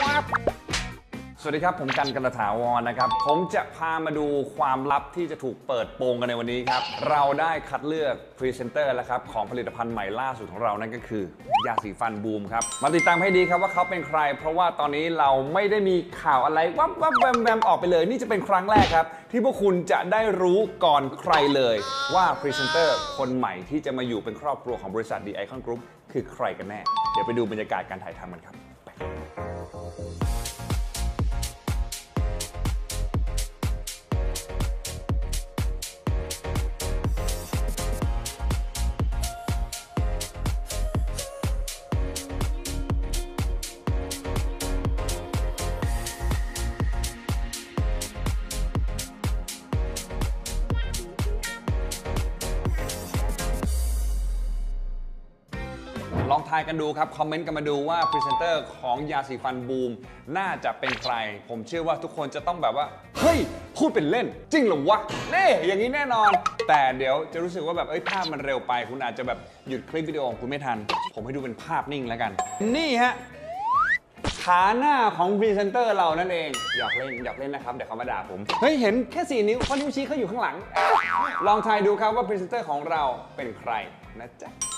สวัสดีครับผมกันถาวรนะครับผมจะพามาดูความลับที่จะถูกเปิดโปงกันในวันนี้ครับเราได้คัดเลือกพรีเซนเตอร์แล้วครับของผลิตภัณฑ์ใหม่ล่าสุดของเรานั่นก็คือยาสีฟันบูมครับมาติดตามให้ดีครับว่าเขาเป็นใครเพราะว่าตอนนี้เราไม่ได้มีข่าวอะไรวับแวมออกไปเลยนี่จะเป็นครั้งแรกครับที่พวกคุณจะได้รู้ก่อนใครเลยว่าพรีเซนเตอร์คนใหม่ที่จะมาอยู่เป็นครอบครัวของบริษัท The Icon Group คือใครกันแน่เดี๋ยวไปดูบรรยากาศการถ่ายทำกันครับลองทายกันดูครับคอมเมนต์กันมาดูว่าพรีเซนเตอร์ของยาสีฟันบูมน่าจะเป็นใครผมเชื่อว่าทุกคนจะต้องแบบว่าเฮ้ยพูดเป็นเล่นจริงเหรอวะเน่อย่างนี้แน่นอนแต่เดี๋ยวจะรู้สึกว่าแบบภาพมันเร็วไปคุณอาจจะแบบหยุดคลิปวิดีโอของคุณไม่ทันผมให้ดูเป็นภาพนิ่งแล้วกันนี่ฮะขาหน้าของพรีเซนเตอร์เรานั่นเองหยอกเล่นนะครับเดี๋ยวเขามาด่าผมเฮ้ยเห็นแค่4 นิ้วเพราะนิ้วชี้เขาอยู่ข้างหลังลองทายดูครับว่าพรีเซนเตอร์ของเราเป็นใครนะจ๊ะ